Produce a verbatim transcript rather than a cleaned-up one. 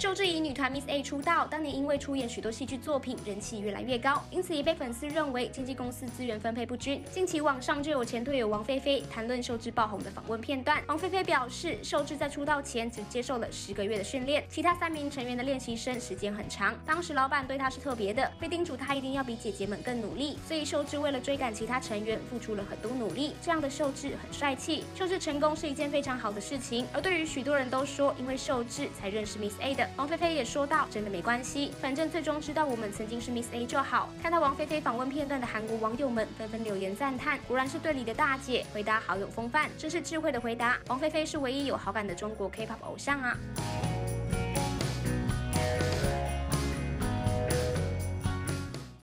秀智以女团 Miss A 出道，当年因为出演许多戏剧作品，人气越来越高，因此也被粉丝认为经纪公司资源分配不均。近期网上就有前队友王菲菲谈论秀智爆红的访问片段。王菲菲表示，秀智在出道前只接受了十个月的训练，其他三名成员的练习生时间很长。当时老板对她是特别的，会叮嘱她一定要比姐姐们更努力，所以秀智为了追赶其他成员，付出了很多努力。这样的秀智很帅气，秀智成功是一件非常好的事情。而对于许多人都说因为秀智才认识 Miss A 的，王菲菲也说到，真的没关系，反正最终知道我们曾经是 Miss A 就好。看到王菲菲访问片段的韩国网友们纷纷留言赞叹，果然是队里的大姐，回答好有风范，真是智慧的回答。王菲菲是唯一有好感的中国 K-pop 偶像啊。